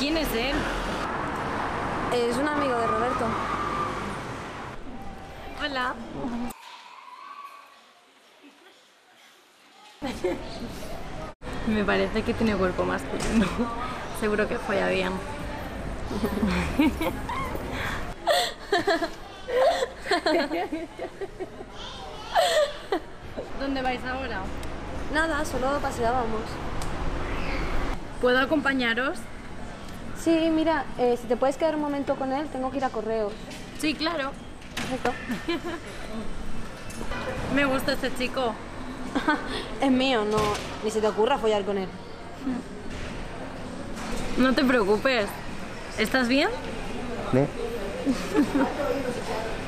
¿Quién es él? Es un amigo de Roberto. Hola. Me parece que tiene cuerpo masculino. Seguro que folla bien. ¿Dónde vais ahora? Nada, solo paseábamos. ¿Puedo acompañaros? Sí, mira, si te puedes quedar un momento con él, tengo que ir a correos. Sí, claro. Perfecto. Me gusta este chico. Es mío, no, ni se te ocurra follar con él. No te preocupes. ¿Estás bien? ¿No?